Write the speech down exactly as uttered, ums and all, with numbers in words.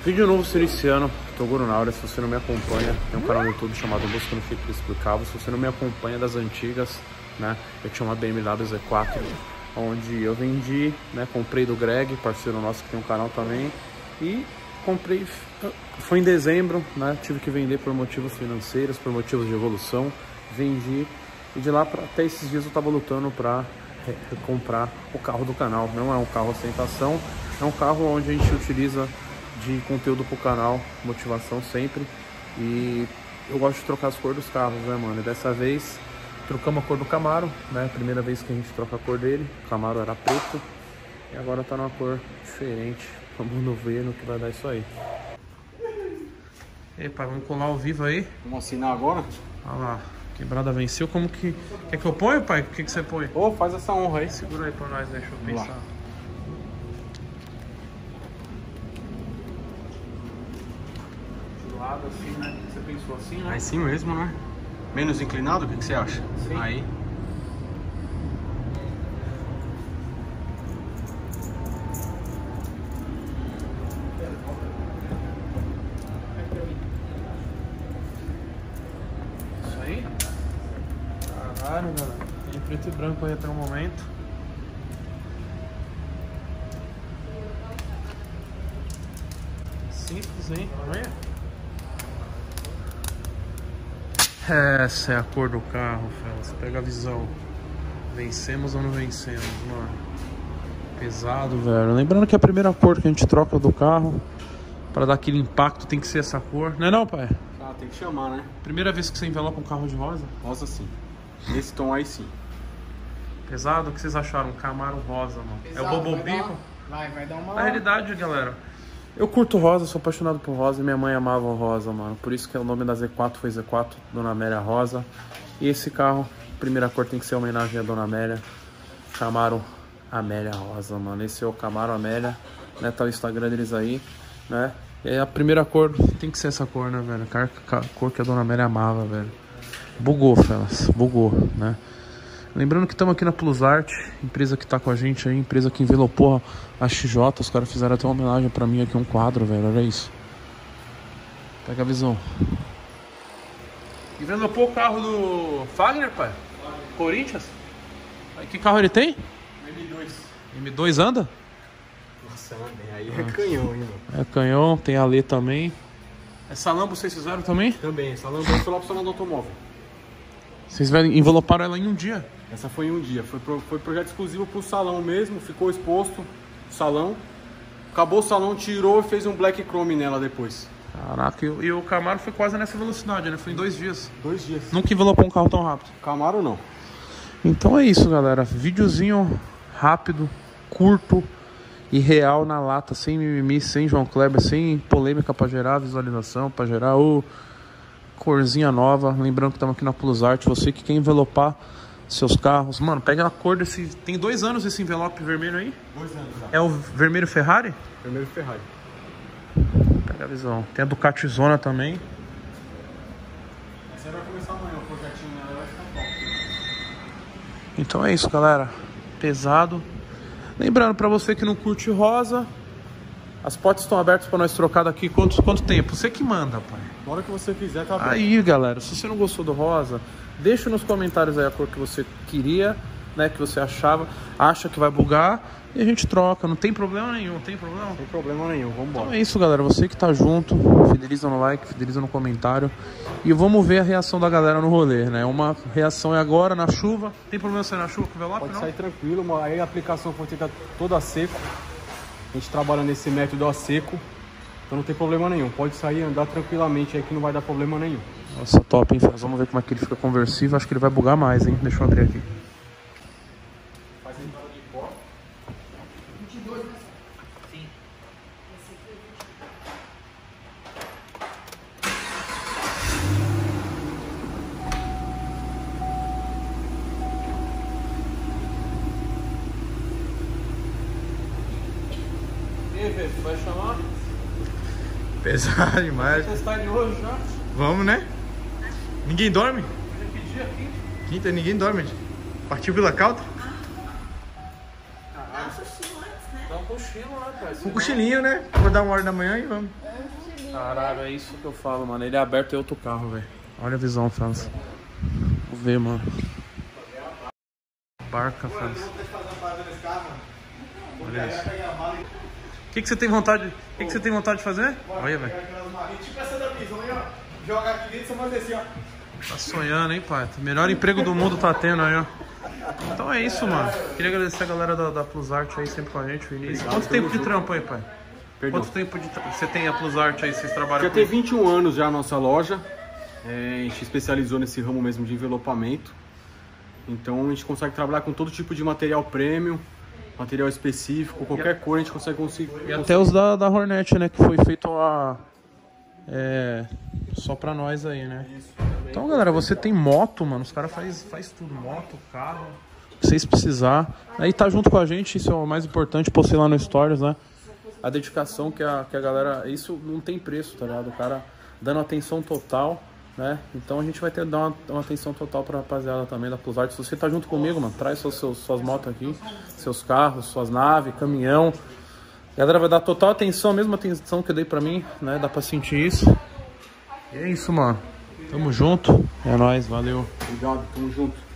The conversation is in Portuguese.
Vídeo novo ser esse ano, Toguro Naura. Se você não me acompanha, tem um canal no YouTube chamado Buscando Fico Explicável. Se você não me acompanha das antigas, né, eu tinha uma B M W Z quatro, onde eu vendi, né, comprei do Greg, parceiro nosso que tem um canal também, e comprei, foi em dezembro, né, tive que vender por motivos financeiros, por motivos de evolução, vendi, e de lá pra, até esses dias eu tava lutando para comprar o carro do canal. Não é um carro ostentação, é um carro onde a gente utiliza de conteúdo pro canal, motivação sempre, e eu gosto de trocar as cores dos carros, né, mano, e dessa vez trocamos a cor do Camaro, né, primeira vez que a gente troca a cor dele. O Camaro era preto e agora tá numa cor diferente. Vamos ver no que vai dar isso aí. E aí, pai, vamos colar ao vivo aí? Vamos assinar agora? Olha lá, quebrada venceu. Como que... Quer que eu ponha, pai? O que que você põe? Ô, oh, faz essa honra aí. Segura aí pra nós, deixa eu Vamos pensar. lá. De lado assim, né? Você pensou assim, né? Assim mesmo, né? Menos inclinado, o que, que você acha? Sim. Aí. Isso aí? Caralho, galera. Em preto e branco aí até o momento. Simples, hein? Olha. Essa é a cor do carro, Felas. Pega a visão. Vencemos ou não vencemos, mano? Pesado, velho. Lembrando que a primeira cor que a gente troca do carro, pra dar aquele impacto, tem que ser essa cor. Não é não, pai? Ah, tem que chamar, né? Primeira vez que você envelopa um carro de rosa? Rosa sim. Nesse tom aí sim. Pesado? O que vocês acharam? Um Camaro rosa, mano. Pesado, é o Bobo vai dar Bico? uma- Vai, vai dar uma... Na realidade, galera, eu curto rosa, sou apaixonado por rosa e minha mãe amava o rosa, mano. Por isso que o nome da Z quatro foi Z quatro, Dona Amélia Rosa. E esse carro, primeira cor tem que ser homenagem a Dona Amélia. Camaro Amélia Rosa, mano. Esse é o Camaro Amélia, né? Tá o Instagram deles aí, né? E a primeira cor tem que ser essa cor, né, velho? A cor que a Dona Amélia amava, velho. Bugou, Felas, bugou, né? Lembrando que estamos aqui na Plus Art, empresa que tá com a gente aí, empresa que envelopou a X J. Os caras fizeram até uma homenagem pra mim aqui, um quadro, velho, olha isso. Pega a visão. Envelopou o carro do Fagner, pai? Corinthians? Aí, que carro ele tem? M dois. M dois anda? Nossa, aí é canhão, hein, mano? É canhão, tem a Lê também. Essa Lambo vocês fizeram também? Também, essa lâmpada foi lá pro salão do automóvel. Vocês enveloparam ela em um dia? Essa foi em um dia, foi, pro, foi projeto exclusivo pro salão mesmo, ficou exposto o salão. Acabou o salão, tirou e fez um black chrome nela depois. Caraca, e, e o Camaro foi quase nessa velocidade, né? Foi em dois dias. Dois dias. Nunca envelopou um carro tão rápido. Camaro não. Então é isso, galera. Videozinho rápido, curto e real na lata, sem mimimi, sem João Kleber, sem polêmica pra gerar visualização, pra gerar o corzinha nova. Lembrando que estamos aqui na Plus Art. Você que quer envelopar seus carros, mano, pega a cor desse... Tem dois anos esse envelope vermelho aí? Dois anos já. É o vermelho Ferrari? Primeiro Ferrari. Pega a visão. Tem a Ducati Zona também. Essa vai começar amanhã, o projetinho nela vai ficar top. Então é isso, galera. Pesado. Lembrando, pra você que não curte rosa, as portas estão abertas pra nós trocar daqui quanto, quanto tempo? Você que manda, pai. Na hora que você quiser, tá aberto. Aí, galera, se você não gostou do rosa, deixa nos comentários aí a cor que você queria, né, que você achava, acha que vai bugar, e a gente troca, não tem problema nenhum, não tem problema? Sem problema nenhum, vambora. Então é isso, galera, você que tá junto, fideliza no like, fideliza no comentário, e vamos ver a reação da galera no rolê, né, uma reação é agora, na chuva. Tem problema sair na chuva com o envelope, Pode não? sair tranquilo, mas aí a aplicação foi feita toda a seco. A gente trabalha nesse método a seco, então não tem problema nenhum. Pode sair e andar tranquilamente aí que não vai dar problema nenhum. Nossa, top, hein, Faz? Vamos ver como é que ele fica conversível. Acho que ele vai bugar mais, hein? Deixa eu abrir aqui. Faz entrada de pó. vinte e dois, né? Sim. E aí, Vê, você vai chamar? Pesado demais. Você está de hoje já? Vamos, né? Ninguém dorme? Hoje é que dia? Quinta? Quinta, ninguém dorme. Partiu Vila Caltra? Caralho. Assistiu antes, né? Dá um cochilo, né, pai? Um cochilinho, né? Vou dar uma hora da manhã e vamos. Caralho, é isso que eu falo, mano. Ele é aberto e outro carro, velho. Olha a visão, França. Vou ver, mano. Barca, França. Olha isso. O que, que você tem vontade? O que, que você tem vontade de fazer? Olha, velho. Tipo essa da visão aí, ó. Jogar aqui dentro, só fazer assim, ó. Tá sonhando, hein, pai? O melhor emprego do mundo tá tendo aí, ó. Então é isso, mano. Queria agradecer a galera da, da Plus Art aí sempre com a gente, Vinícius. Quanto tempo de trampo aí, pai? Perdão. Quanto tempo de tra... você tem a Plus Art aí? Vocês trabalham Já com tem isso? vinte e um anos já a nossa loja. É, a gente especializou nesse ramo mesmo de envelopamento. Então a gente consegue trabalhar com todo tipo de material premium, material específico, qualquer cor a gente consegue conseguir. E até os da, da Hornet, né? Que foi feito a... É... Só pra nós aí, né? Então, galera, você tem moto, mano. Os caras faz, faz tudo. Moto, carro. O que vocês precisar. Aí tá junto com a gente, isso é o mais importante. Postei lá no Stories, né? A dedicação que a, que a galera... Isso não tem preço, tá ligado? O cara dando atenção total, né? Então a gente vai ter que dar uma, uma atenção total pra rapaziada também da Plus Art. Se você tá junto comigo, mano, traz seus, seus, suas motos aqui, seus carros, suas naves, caminhão. A galera vai dar total atenção, a mesma atenção que eu dei pra mim, né? Dá pra sentir isso. E é isso, mano. Tamo junto. É nóis, valeu. Obrigado, tamo junto.